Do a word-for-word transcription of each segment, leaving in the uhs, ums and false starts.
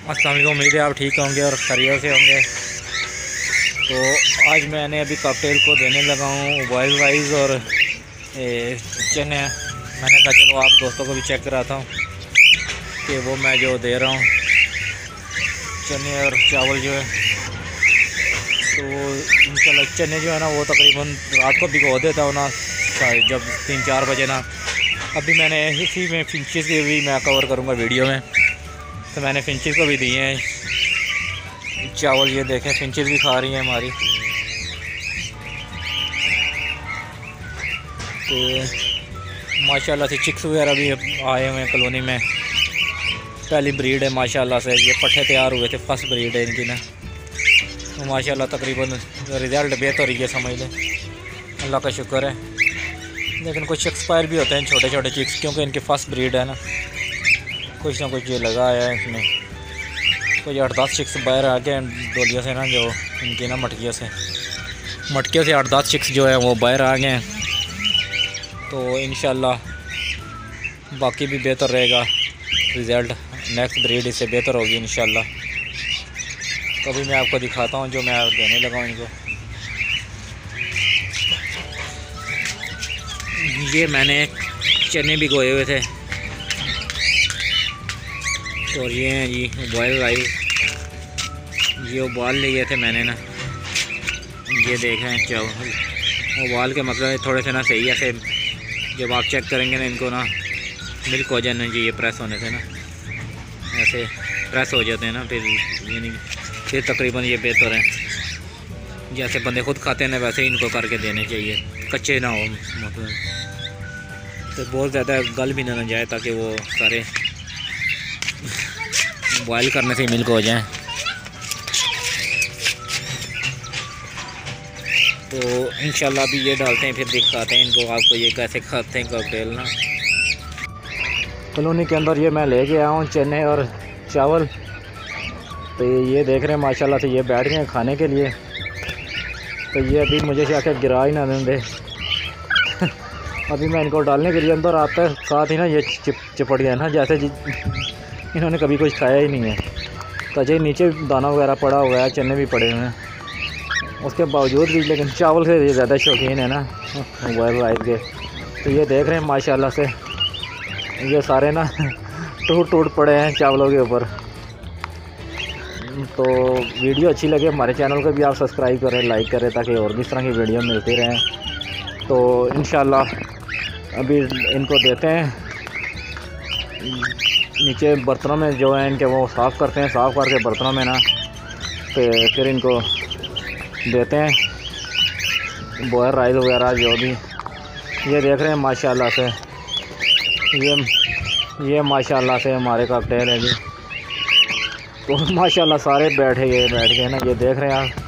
अस्सलाम वालेकुम, उम्मीद है आप ठीक होंगे और खैरियत से होंगे। तो आज मैंने अभी कॉकटेल को देने लगा हूँ बॉयल राइस और चने। मैंने कहा चलो आप दोस्तों को भी चेक कराता हूँ कि वो मैं जो दे रहा हूँ चने और चावल जो है, तो इंशाल्लाह चने जो है ना वो तकरीबन रात को भिगो देता हूँ ना जब तीन चार बजे ना। अभी मैंने इसी में फिंचेस की भी मैं कवर करूँगा वीडियो में, तो मैंने फिंचेस को भी दिए हैं चावल। ये देखें फिंचेस भी खा रही हैं हमारी। तो माशाल्लाह से चिक्स वगैरह भी आए हुए हैं कॉलोनी में। पहली ब्रीड है माशाल्लाह से, ये पट्ठे तैयार हुए थे, फर्स्ट ब्रीड है इनकी ना। तो माशाल्लाह तकरीबन रिज़ल्ट बेहतर ही है, समझ लें, अल्लाह का शुक्र है। लेकिन कुछ एक्सपायर भी होते हैं छोटे छोटे चिक्स, क्योंकि इनकी फर्स्ट ब्रीड है ना। कुछ ना कुछ ये लगा आया है इसमें। कोई आठ दस चिक्स बाहर आ गए डोलियों से ना, जो इनकी ना मटकियों से मटकियों से आठ दस चिक्स जो है वो बाहर आ गए हैं। तो इंशाल्लाह बाकी भी बेहतर रहेगा रिज़ल्ट, नेक्स्ट ब्रीड इससे बेहतर होगी इंशाल्लाह। तो अभी मैं आपको दिखाता हूँ जो मैं देने लगा हूँ इनको। ये मैंने चने भी गोए हुए थे और ये हैं जी बॉयल राइस, ये उबाल लिए थे मैंने ना। ये देख रहे हैं चावल उबाल के, मतलब थोड़े से ना सही ऐसे जब आप चेक करेंगे ना इनको ना मिल्क हो जाए ना जी, ये प्रेस होने से ना ऐसे प्रेस हो जाते हैं ना, फिर यानी फिर तकरीबन ये बेहतर है। जैसे बंदे खुद खाते हैं ना वैसे ही इनको करके देने चाहिए, कच्चे ना हो, मतलब तो बहुत ज़्यादा गल भी ना जाए, ताकि वो सारे बॉयल करने से मिल्क हो जाए। तो इंशाल्लाह अभी ये डालते हैं, फिर दिखाते हैं इनको आपको ये कैसे खाते हैं कॉकटेल ना। कॉलोनी के अंदर ये मैं ले गया हूँ चने और चावल। तो ये देख रहे हैं माशाल्लाह से ये बैठ गए हैं खाने के लिए। तो ये अभी मुझे क्या क्या गिरा ही ना दे अभी मैं इनको डालने के लिए अंदर आता है, साथ ही ना ये चिप चिपट गया ना, जैसे इन्होंने कभी कुछ खाया ही नहीं है। तो अजय नीचे दाना वगैरह पड़ा हुआ है, चने भी पड़े हुए हैं, उसके बावजूद भी लेकिन चावल से ये ज़्यादा शौकीन है ना बॉयल राइस के। तो ये देख रहे हैं माशाल्लाह से ये सारे ना टूट टूट पड़े हैं चावलों के ऊपर। तो वीडियो अच्छी लगे हमारे चैनल को भी आप सब्सक्राइब करें, लाइक करें, ताकि और भी इस तरह की वीडियो मिलती रहें। तो इंशाल्लाह अभी इनको देते हैं नीचे बर्तनों में जो है इनके, वो साफ़ करते हैं, साफ़ करके बर्तनों में ना तो फिर इनको देते हैं बॉयल राइस वगैरह जो भी। ये देख रहे हैं माशाल्लाह से ये ये माशाल्लाह से हमारे कॉकटेल है जी। तो माशाल्लाह सारे बैठे गए बैठ गए ना, ये देख रहे हैं आप।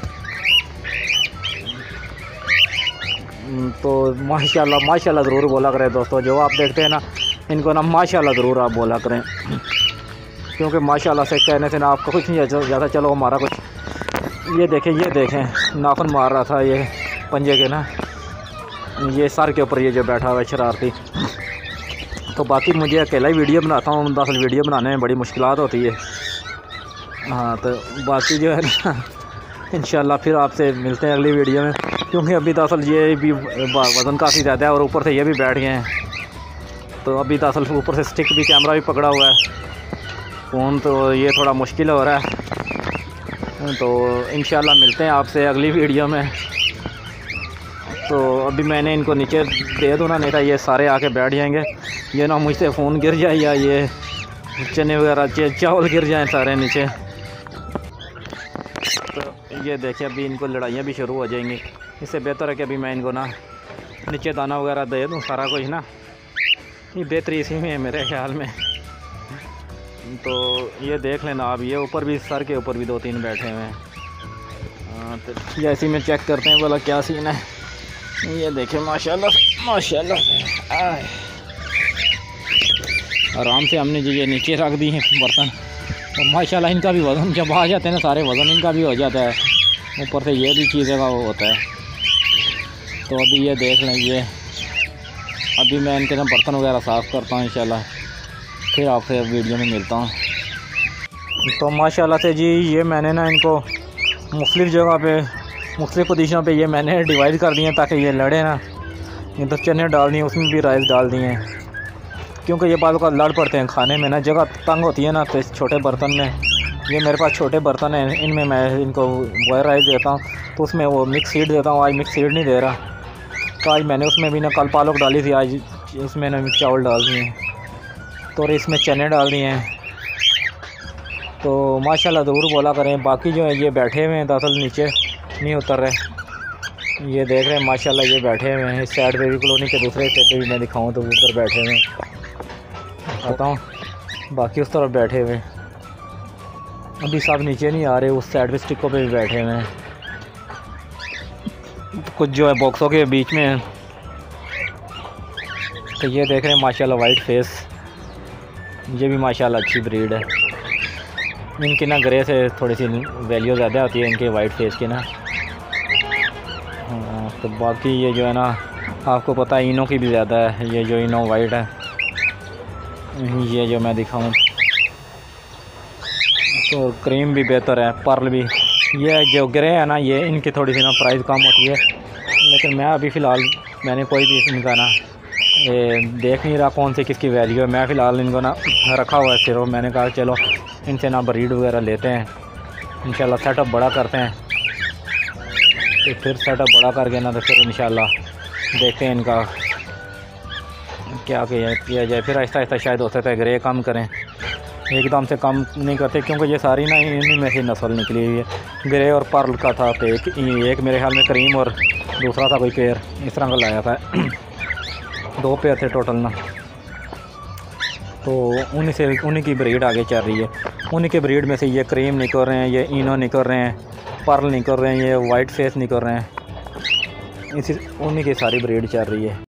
तो माशाल्लाह माशाल्लाह ज़रूर बोला करें दोस्तों, जो आप देखते हैं ना इनको ना माशाल्लाह ज़रूर आप बोला करें, क्योंकि माशाल्लाह से कहने से ना आपको कुछ नहीं ज़्यादा। चलो हमारा कुछ ये देखें ये देखें नाखून मार रहा था ये पंजे के ना, ये सर के ऊपर ये जो बैठा हुआ है शरारती। तो बाकी मुझे अकेला ही वीडियो बनाता हूँ, दरअसल वीडियो बनाने में बड़ी मुश्किलात होती है। हाँ तो बाकी जो है ना इंशाल्लाह फिर आपसे मिलते हैं अगली वीडियो में, क्योंकि अभी दरअसल ये भी वज़न काफ़ी ज़्यादा है और ऊपर से ये भी बैठ गए हैं। तो अभी दरअसल ऊपर से स्टिक भी कैमरा भी पकड़ा हुआ है फ़ोन, तो ये थोड़ा मुश्किल हो रहा है। तो इंशाल्लाह मिलते हैं आपसे अगली वीडियो में। तो अभी मैंने इनको नीचे दे दूँ ना, नहीं था ये सारे आके बैठ जाएंगे। ये ना मुझसे फ़ोन गिर जाए या ये चने वगैरह चावल गिर जाएँ सारे नीचे। तो ये देखिए अभी इनको लड़ाइयाँ भी शुरू हो जाएंगी। इससे बेहतर है कि अभी मैं इनको ना नीचे दाना वगैरह दे दूँ सारा कुछ ना, ये बेहतरी इसी में है मेरे ख्याल में। तो ये देख लेना आप, ये ऊपर भी सर के ऊपर भी दो तीन बैठे हुए हैं। तो ये इसी में चेक करते हैं बोला क्या सीन है। ये देखें माशाल्लाह माशाल्लाह आराम से हमने जो ये नीचे रख दी हैं बर्तन। और माशाल्लाह इनका भी वज़न जब आ जाते हैं ना सारे वज़न इनका भी हो जाता है, ऊपर से ये भी चीज़ें का वो होता है। तो अभी ये देख लें, ये अभी मैं इनके ना बर्तन वगैरह साफ़ करता हूँ इंशाल्लाह, फिर आपसे वीडियो में मिलता हूँ। तो माशाल्लाह से जी ये मैंने ना इनको मुख्तलिफ़ जगह पे मुख्तलिफ़ पोजीशनों पे ये मैंने डिवाइड कर दिए ताकि ये लड़े ना। ये तो चने डाल दिए, उसमें भी राइस डाल दिए हैं, क्योंकि ये बालों का लड़ पड़ते हैं खाने में ना, जगह तंग होती है ना। तो इस छोटे बर्तन में, ये मेरे पास छोटे बर्तन हैं, इनमें मैं इनको बॉयल राइस देता हूँ, तो उसमें वो मिक्स सीड देता हूँ। आज मिक्स सीड नहीं दे रहा, तो आज मैंने उसमें भी ना कल पालक डाली थी, आज उसमें ना चावल डाल दिए हैं, तो इसमें चने डाल दिए हैं। तो माशाल्लाह ज़रूर बोला करें। बाकी जो है ये बैठे हुए हैं, दरअसल नीचे नहीं उतर रहे, ये देख रहे हैं माशाल्लाह ये बैठे हुए हैं। इस साइड पे भी कॉलोनी के दूसरे हिस्से पे भी मैं दिखाऊं तो उधर बैठे हुए हैं आता हूँ, बाकी उस तरफ बैठे हुए हैं। अभी सब नीचे नहीं आ रहे, उस साइड पे स्टिकों पे भी बैठे हुए हैं, कुछ जो है बॉक्सों के बीच में है। तो ये देख रहे हैं माशाल्लाह वाइट फेस, ये भी माशाल्लाह अच्छी ब्रीड है। इनकी ना ग्रे से थोड़ी सी वैल्यू ज़्यादा होती है इनके वाइट फेस की ना। हाँ, तो बाकी ये जो है ना आपको पता है इनों की भी ज़्यादा है, ये जो इनो वाइट है, ये जो मैं दिखाऊं तो क्रीम भी बेहतर है, पर्ल भी। ये जो ग्रे है ना ये इनकी थोड़ी सी ना प्राइस कम होती है, लेकिन मैं अभी फ़िलहाल मैंने कोई भी इनका ना ये देख नहीं रहा कौन सी किसकी वैल्यू है। मैं फ़िलहाल इनको ना रखा हुआ है सिर्फ, मैंने कहा चलो इनसे ना ब्रीड वगैरह लेते हैं, इंशाल्लाह सेटअप बड़ा करते हैं, तो फिर सेटअप बड़ा करके ना तो फिर इंशाल्लाह देखते हैं इनका क्या किया किया जाए। फिर आहिस्ता आहिस्ता शायद हो सकता है ग्रे कम करें, एकदम से कम नहीं करते, क्योंकि ये सारी ना इन्हीं में से नस्ल निकली हुई है। ग्रे और पर्ल का था, तो एक एक मेरे ख्याल में क्रीम और दूसरा था कोई पेयर, इस तरह का लाया था दो पेयर थे टोटल ना। तो उन्हीं से उन्हीं की ब्रीड आगे चल रही है, उन्हीं के ब्रीड में से ये क्रीम निकल रहे हैं, ये इनो निकल रहे हैं, पर्ल निकल रहे हैं, ये वाइट फेस निकल रहे हैं, इसी उन्हीं की सारी ब्रीड चल रही है।